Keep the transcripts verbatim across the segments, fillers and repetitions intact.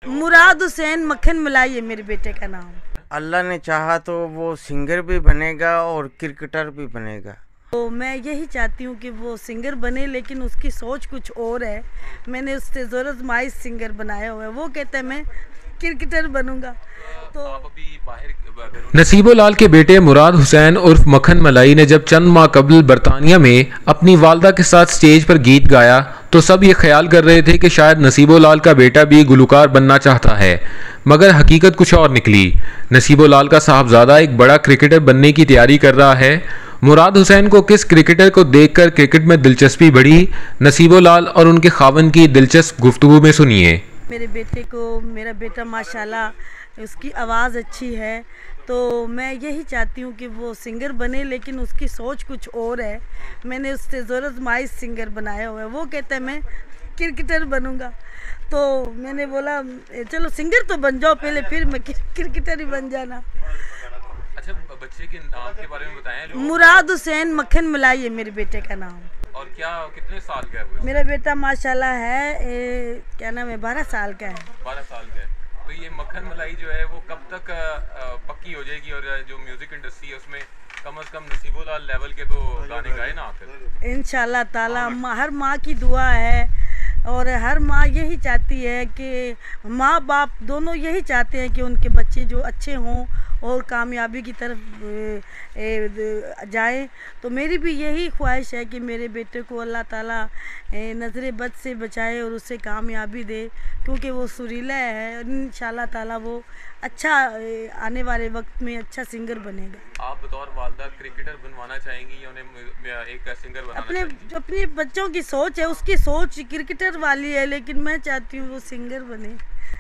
مراد حسین مکھن ملائی ہے میرے بیٹے کا نام. اللہ نے چاہا تو وہ سنگر بھی بنے گا اور کرکٹر بھی بنے گا. تو میں یہی چاہتی ہوں کہ وہ سنگر بنے، لیکن اس کی سوچ کچھ اور ہے. میں نے اس سے زور آزمائش سنگر بنایا ہوا ہے، وہ کہتا ہے میں کرکٹر بنوں گا. تو نصیب لال کے بیٹے مراد حسین عرف مکھن ملائی نے جب چند ماہ قبل برطانیہ میں اپنی والدہ کے ساتھ سٹیج پر گیت گایا تو سب یہ خیال کر رہے تھے کہ شاید نصیب لال کا بیٹا بھی گلوکار بننا چاہتا ہے، مگر حقیقت کچھ اور نکلی. نصیب لال کا صاحبزادہ ایک بڑا کرکٹر بننے کی تیاری کر رہا ہے. مراد حسین کو کس کرکٹر کو دیکھ کر کرکٹ میں دلچسپی بڑھی، نصیب لال اور ان کے خاوند کی دلچسپ گفتگو میں سنیے. میرے بیٹے کو، میرا بیٹا ماشاءاللہ اس کی آواز اچھی ہے، تو میں یہی چاہتی ہوں کہ وہ سنگر بنے، لیکن اس کی سوچ کچھ اور ہے. میں نے اس سے زور آزمائش سنگر بنایا ہوا ہے، وہ کہتا ہے میں کرکٹر بنوں گا. تو میں نے بولا چلو سنگر تو بن جاؤ پہلے، پھر میں کرکٹر ہی بن جانا. اچھا، بچے کے نام کے بارے میں بتائیں. مراد حسین مکھن ملائی ہے میرے بیٹے کا نام. اور کیا کتنے سال کا ہے وہ؟ میرا بیٹا ماشاءاللہ ہے کیا نام ہے بارہ سال کا ہے. بارہ سال کا ہے. تو یہ مکھن ملائی جو ہے وہ کب تک پکی ہو جائے گی، اور جو میوزک انڈسٹری ہے اس میں کم از کم نصیب لال لیول کے تو گانے گائے نا آخر؟ انشاءاللہ تعالی ہر ماں کی دعا ہے، اور ہر ماں یہی چاہتی ہے کہ ماں باپ دونوں یہی چاہتے ہیں کہ ان کے بچے جو اچھے ہوں اور کامیابی کی طرف جائیں. تو میری بھی یہی خواہش ہے کہ میرے بیٹے کو اللہ تعالیٰ نظر بد سے بچائے اور اسے کامیابی دے، کیونکہ وہ سریلا ہے. انشاءاللہ تعالیٰ وہ اچھا آنے والے وقت میں اچھا سنگر بنے گا. آپ بطور والدہ کرکٹر بنوانا چاہیں گی یا انہیں ایک سنگر بنانا اپنے چاہیں گی؟ اپنے بچوں کی سوچ ہے، اس کی سوچ کرکٹر والی ہے، لیکن میں چاہتی ہوں وہ سنگر بنے.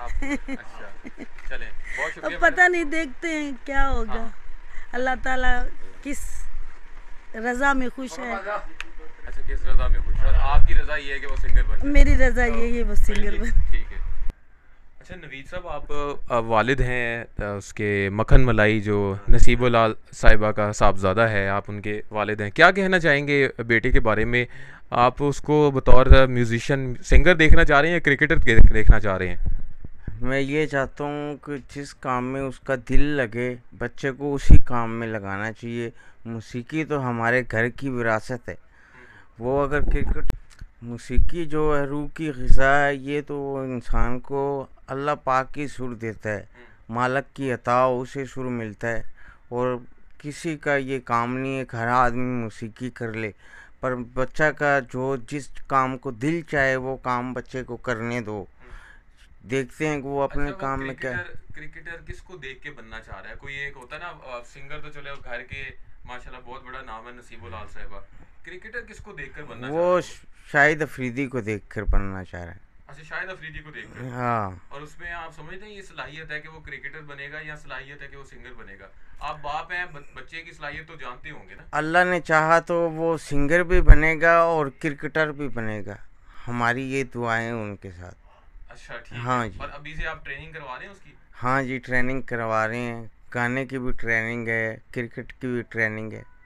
اب پتہ نہیں، دیکھتے ہیں کیا ہوگا. اللہ تعالیٰ کس رضا میں خوش ہے. اچھا، کس رضا میں خوش ہے؟ آپ کی رضا یہ ہے کہ وہ سنگر بنے؟ میری رضا یہ ہے وہ سنگر بنے. ٹھیک ہے. اچھا نوید صاحب، آپ والد ہیں اس کے مکھن ملائی جو نصیب لال صاحبہ کا صاحبزادہ ہے، آپ ان کے والد ہیں. کیا کہنا چاہیں گے بیٹے کے بارے میں؟ آپ اس کو بطور میوزیشین سنگر دیکھنا چاہ رہے ہیں یا کرکٹر دیکھنا چاہ رہے ہیں؟ میں یہ چاہتا ہوں کہ جس کام میں اس کا دل لگے بچے کو اسی کام میں لگانا چاہیے. موسیقی تو ہمارے گھر کی وراثت ہے. وہ اگر کرکٹ موسیقی جو ہے روح کی غذا ہے، یہ تو انسان کو اللہ پاک کی سر دیتا ہے، مالک کی عطا اسے سر ملتا ہے. اور کسی کا یہ کام نہیں ہے کہ ہر آدمی موسیقی کر لے، پر بچہ کا جو جس کام کو دل چاہے وہ کام بچے کو کرنے دو. دیکھتے ہیں کہ وہ اپنے کام میں کیا. کرکٹر کس کو دیکھ کے بننا چاہ رہا ہے؟ کوئی ایک ہوتا ہے نا سنگر، تو چلے گھر کے ماشاءاللہ بہت بڑا نام ہے نصیب لال صاحبہ. کرکٹر کس کو دیکھ کر بننا چاہ رہا ہے؟ وہ شاہد افریدی کو دیکھ کر بننا چاہ رہا ہے. اچھا، شاہد افریدی کو دیکھ کر. ہاں. اور اس میں آپ سمجھتے ہیں یہ صلاحیت ہے کہ وہ کرکٹر بنے گا یا صلاحیت ہے کہ وہ سنگر بنے گا؟ آپ باپ ہیں، بچے کی صلاحیت تو جانتے ہوں گے نا. اللہ نے چاہا تو وہ سنگر بھی بنے گا اور کرکٹر بھی بنے گا. ہماری یہ دعائیں ان کے ساتھ. اچھا ٹھیک ہے. ہاں جی. اور ابھی سے آپ ٹریننگ کروا رہے ہیں اس کی؟ ہاں جی، ٹریننگ کروا رہے ہیں. گانے کی بھی ٹریننگ ہے، کرکٹ کی بھی ٹریننگ ہے.